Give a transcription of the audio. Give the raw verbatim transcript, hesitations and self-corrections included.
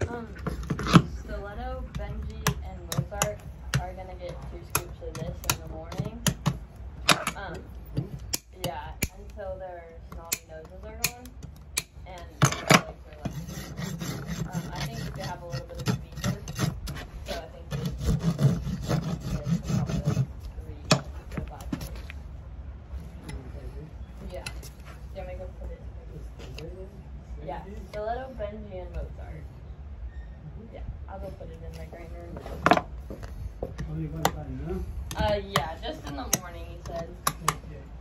Um, Stiletto, Benji, and Mozart are gonna get two scoops of this in the morning. Um, yeah, until their snotty noses are gone and their legs are left. Um, I think you could have a little bit of fever, so I think this is probably like three to five days. Yeah. Do you want me to go put it? Yeah, Stiletto, Benji, and Mozart. Yeah, I'll go put it in my grinder. Only one time, no? Uh, yeah, just in the morning, he said. Okay.